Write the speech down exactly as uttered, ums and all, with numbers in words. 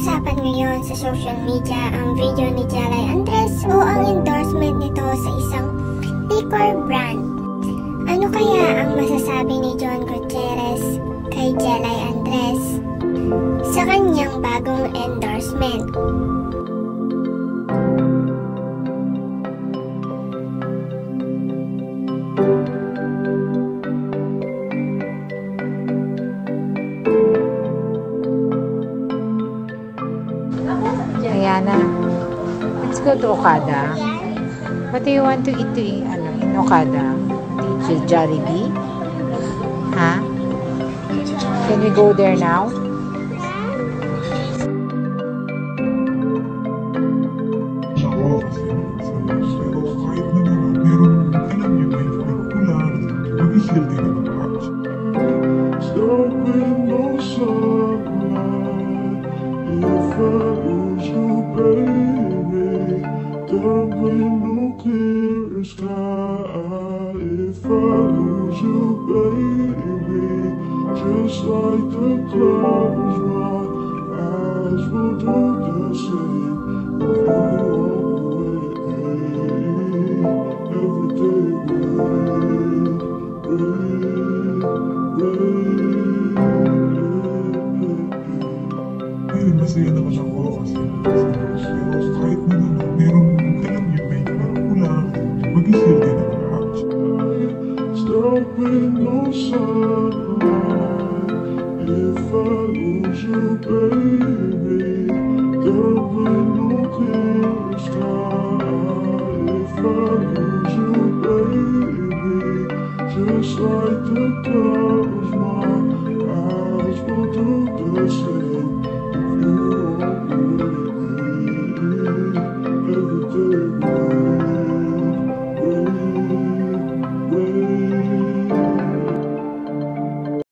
Pinag-uusapan ngayon sa social media ang video ni Jelay Andres o ang endorsement nito sa isang liquor brand. Ano kaya ang masasabi ni John Gutierrez kay Jelay Andres sa kanyang bagong endorsement? Ayana, let's go to Okada. What do you want to eat to eat, ano, in Okada? Did Jollibee? Huh? Can we go there now? Just like the clouds, my eyes will do the same. If you walk away, every day rain, rain, rain. Pero masaya naman ako kasi pero kahit na naman meron alam niyo may kulang mag-isip din ako lahat. Stop with no sunlight. If I lose you, baby, there will no clear sky. If I lose you, baby, just like the clouds.